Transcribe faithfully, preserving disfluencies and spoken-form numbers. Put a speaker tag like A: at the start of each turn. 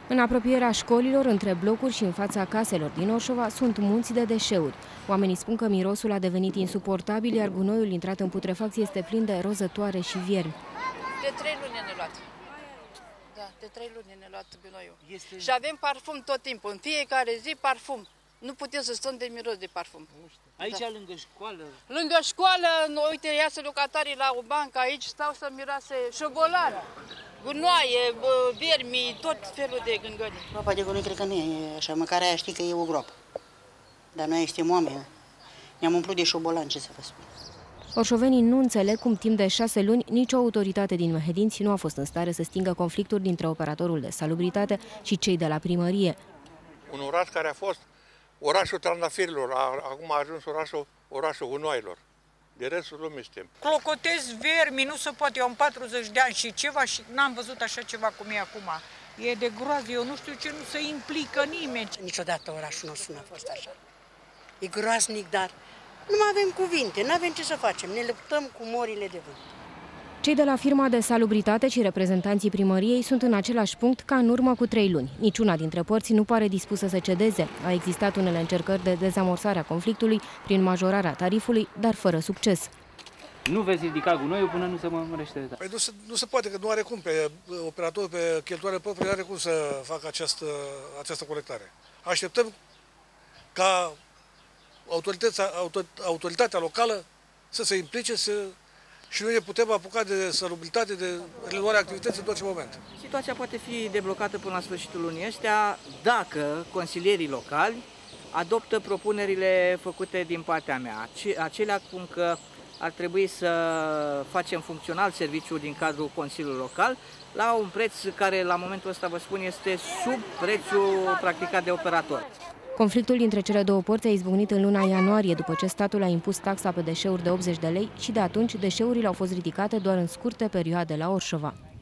A: În apropierea școlilor, între blocuri și în fața caselor din Orșova sunt munți de deșeuri. Oamenii spun că mirosul a devenit insuportabil, iar gunoiul intrat în putrefacție este plin de rozătoare și viermi.
B: De trei luni ne luat. Da, de trei luni ne luat gunoiul. Este... Și avem parfum tot timpul, în fiecare zi parfum. Nu putem să stăm de miros de parfum.
C: Aici,
B: da.
C: lângă școală?
B: Lângă școală, uite, iasă locatarii la o bancă aici, stau să miroase șobolan, gunoaie, viermi, tot felul de gângări.
D: Groapa de gunoi cred că nu e așa, măcar aia știi că e o groapă. Dar noi suntem oameni. Ne-am umplut de șobolan, ce să vă spun.
A: Orșovenii nu înțeleg cum timp de șase luni nicio autoritate din Mehedinți nu a fost în stare să stingă conflictul dintre operatorul de salubritate și cei de la primărie.
E: Un oraș care a fost orașul trandafirilor, acum a ajuns orașul, orașul gunoailor. De restul lumii suntem.
F: Clocotez vermi, nu se poate, eu am patruzeci de ani și ceva și n-am văzut așa ceva cum e acum. E de groază, eu nu știu ce, nu se implică nimeni.
D: Niciodată orașul nostru nu a fost așa. E groaznic, dar nu mai avem cuvinte, nu avem ce să facem, ne luptăm cu morile de vânt.
A: Cei de la firma de salubritate și reprezentanții primăriei sunt în același punct ca în urmă cu trei luni. Niciuna dintre părți nu pare dispusă să cedeze. A existat unele încercări de dezamorsare a conflictului prin majorarea tarifului, dar fără succes.
C: Nu veți ridica gunoiul până nu se mărește.
G: Păi nu se, nu se poate, că nu are cum, pe operatorul pe cheltuială proprie, nu are cum să facă această, această colectare. Așteptăm ca autoritatea, autoritatea locală să se implice să, și noi ne putem apuca de salubritate, de reluarea activității în orice moment.
H: Situația poate fi deblocată până la sfârșitul lunii ăstea dacă consilierii locali adoptă propunerile făcute din partea mea. Acelea cum că ar trebui să facem funcțional serviciul din cadrul Consiliului Local la un preț care la momentul ăsta, vă spun, este sub prețul practicat de operator.
A: Conflictul dintre cele două părți a izbucnit în luna ianuarie, după ce statul a impus taxa pe deșeuri de optzeci de lei și de atunci deșeurile au fost ridicate doar în scurte perioade la Orșova.